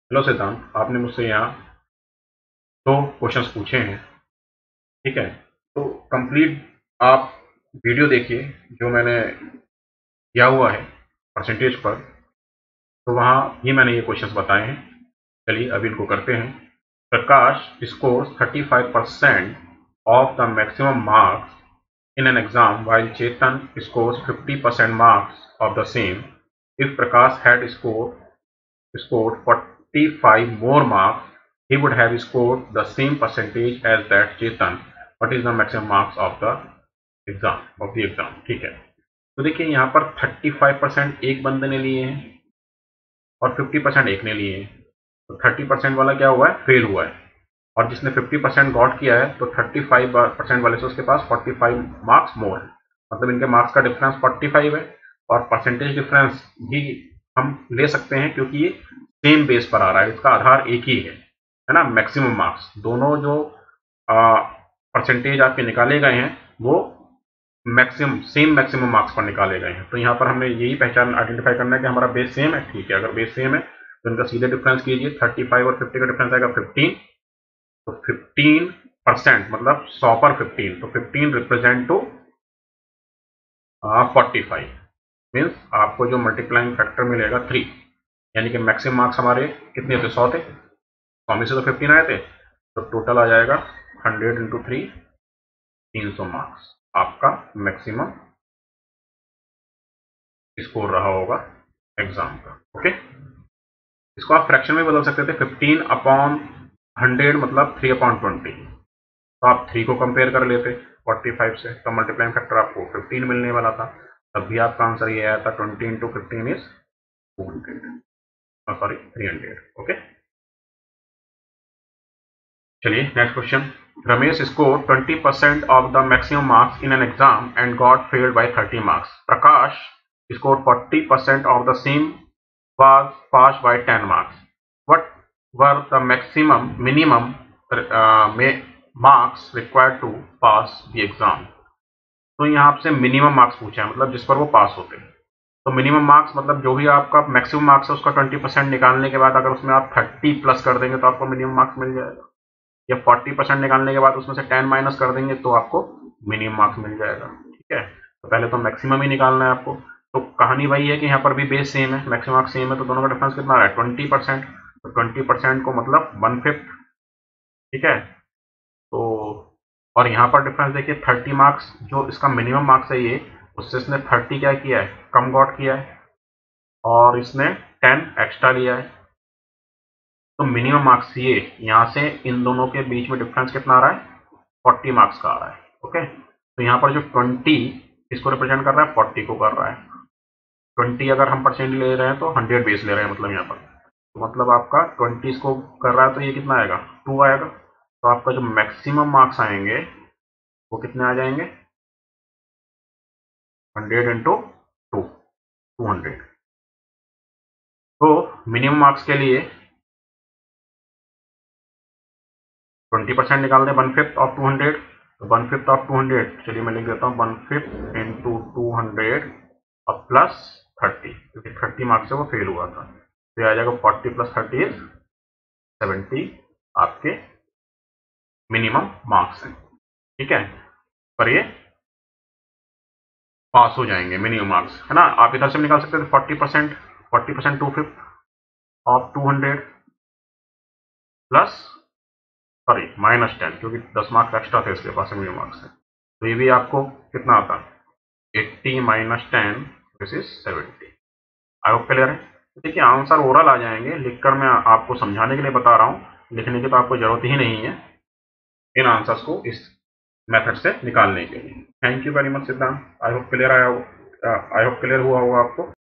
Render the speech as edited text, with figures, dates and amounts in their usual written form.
Hello सिद्धांत, आपने मुझसे यहाँ दो क्वेश्चंस पूछे हैं। ठीक है, तो कंप्लीट आप वीडियो देखिए जो मैंने किया हुआ है परसेंटेज पर। तो वहाँ भी मैंने ये क्वेश्चंस बताए हैं। चलिए अभी इनको करते हैं। प्रकाश scores 35% of the maximum marks in an exam while Chetan scores 50% marks of the same. If Prakash had scored 45 more marks, he would have scored the same percentage as that Chetan. What is the maximum marks of the exam? ठीक है, तो देखिए यहाँ पर 35% एक बंदे ने लिए हैं और 50% एक ने लिए हैं। तो 30% वाला क्या हुआ है, फेल हुआ है। और जिसने 50% गॉट किया है तो 35% वाले से उसके पास 45 मार्क्स मोर है। मतलब इनके मार्क्स का डिफरेंस 45 है। और परसेंटेज डिफरेंस भी हम ले सकते हैं क्योंकि ये सेम बेस पर आ रहा है, इसका आधार एक ही है ना। मैक्सिमम मार्क्स दोनों जो परसेंटेज आपके निकाले गए हैं वो मैक्सिमम मार्क्स पर निकाले गए हैं। तो यहाँ पर हमें यही पहचान आइडेंटिफाई करना है कि हमारा बेस सेम है। ठीक है, अगर बेस सेम है तो इनका सीधे डिफरेंस कीजिए। 35 और 50 का डिफरेंस आएगा 15। तो 15% मतलब 100 पर 15, तो 15 रिप्रेजेंट टू 45 मीन्स आपको जो मल्टीप्लाइंग फैक्टर मिलेगा 3। यानी कि मैक्सिमम मार्क्स हमारे कितने थे, 100 थे। 100 में से तो 15 आए थे, तो टोटल आ जाएगा 100 इंटू 3, 300 मार्क्स आपका मैक्सिमम स्कोर रहा होगा एग्जाम का। ओके, इसको आप फ्रैक्शन में बदल सकते थे। 15/100 मतलब 3/20। तो आप 3 को कंपेयर कर लेते 45 से, तो मल्टीप्लाइंग फैक्टर आपको 15 मिलने वाला था। तब भी आपका आंसर ये आया था 20 इंटू 15 इज 200, सॉरी 300। ओके, चलिए next question. Ramesh score 20% of the maximum marks in an exam and got failed by 30 marks. Prakash score 40% of the same was passed by 10 marks. What were the minimum marks required to pass the exam? तो यहाँ आपसे minimum marks पूछा है, मतलब जिस पर वो पास होते हैं। तो मिनिमम मार्क्स मतलब जो भी आपका मैक्सिमम मार्क्स है उसका 20% निकालने के बाद अगर उसमें आप 30 प्लस कर देंगे तो आपको मिनिमम मार्क्स मिल जाएगा। या 40% निकालने के बाद उसमें से 10 माइनस कर देंगे तो आपको मिनिमम मार्क्स मिल जाएगा। ठीक है, तो पहले तो मैक्सिमम ही निकालना है आपको। तो कहानी वही है कि यहाँ पर भी बेस सेम है, मैक्सिमम मार्क्स सेम है, तो दोनों का डिफरेंस कितना आ रहा है, 20%। तो 20% को मतलब 1/5। ठीक है, तो और यहाँ पर डिफरेंस देखिए 30 मार्क्स, जो इसका मिनिमम मार्क्स है ये, उससे इसने 30 क्या किया है, कम गॉट किया है, और इसने 10 एक्स्ट्रा लिया है। तो मिनिमम मार्क्स ये यहाँ से इन दोनों के बीच में डिफरेंस कितना आ रहा है, 40 मार्क्स का आ रहा है। ओके, तो यहाँ पर जो 20 इसको रिप्रेजेंट कर रहा है, 40 को कर रहा है। 20 अगर हम परसेंट ले रहे हैं तो 100 बेस ले रहे हैं, मतलब यहाँ पर तो मतलब आपका 20 इसको कर रहा है, तो ये कितना आएगा, 2 आएगा। तो आपका जो मैक्सिमम मार्क्स आएंगे वो कितने आ जाएंगे, 100 इंटू 2, 200। तो मिनिमम मार्क्स के लिए 20% निकाल दें, 1/5 ऑफ 200। तो 1/5 ऑफ 200, चलिए मैं लिख देता हूँ 1/5 इंटू 200 और प्लस 30, क्योंकि 30 मार्क्स से वो फेल हुआ था। तो ये आ जाएगा 40 प्लस 30 इज 70 आपके मिनिमम मार्क्स हैं। ठीक है, पर ये पास हो जाएंगे मिनिमम मार्क्स, है ना। आप इधर से निकाल सकते थे 40%, 40% 2/5 ऑफ 200 प्लस, सॉरी -10, क्योंकि 10 मार्क्स एक्स्ट्रा थे इसके पास मिनिमम मार्क्स है। तो ये भी आपको कितना आता, 80 - 10 this is 70। I hope clear है। तो देखिए आंसर ओरल आ जाएंगे, लिखकर मैं आपको समझाने के लिए बता रहा हूँ, लिखने की तो आपको जरूरत ही नहीं है इन आंसर्स को इस मेथड से निकालने के लिए। थैंक यू वेरी मच सिद्धांत, आई होप क्लियर हुआ होगा आपको।